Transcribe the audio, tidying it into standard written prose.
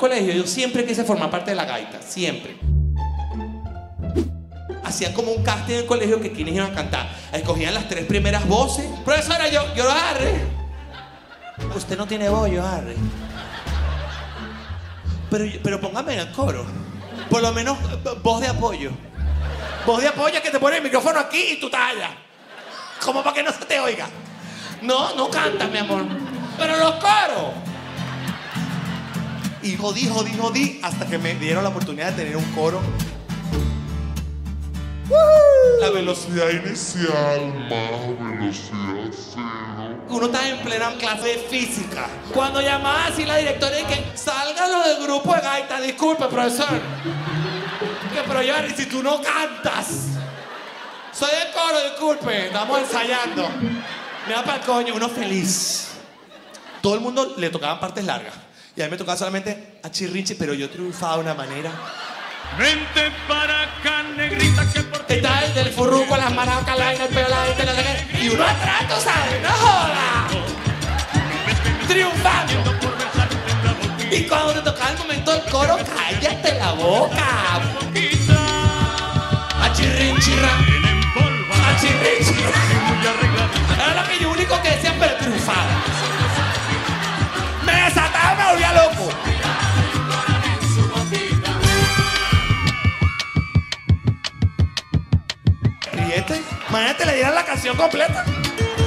colegio, yo siempre quise formar parte de la gaita, siempre. Hacían como un casting en el colegio que quienes iban a cantar. Escogían las 3 primeras voces. Profesora, yo lo agarré. Usted no tiene voz, yo agarré. Pero póngame en el coro. Por lo menos voz de apoyo. Voz de apoyo que te pone el micrófono aquí y tú tallas. Como para que no se te oiga. No canta, mi amor. Pero los coros. Y jodí hasta que me dieron la oportunidad de tener un coro. La velocidad inicial, más velocidad cero. Uno está en plena clase de física. Cuando llamaba así la directora y que salgan los del grupo de gaita, disculpe, profesor. Pero Johnny, si tú no cantas. Soy de coro, disculpe, estamos ensayando. Me da para el coño, uno feliz. Todo el mundo le tocaban partes largas. Y a mí me tocaba solamente a Chirrichi, pero yo triunfaba de una manera. Vente para acá, negrita, que por ti. Está el del furruco, las maracas, la vaina, el pelo, la gente, no sé qué. Y uno atrás, tú sabes, no joda. Triunfando. Y cuando te tocaba el momento del coro, cállate la boca. A chirrinchirra. A chirrinchirra. Era lo que yo único que decía, pero triunfaba. Me desataba, me volvía loco. Imagínate, le dieran la canción completa.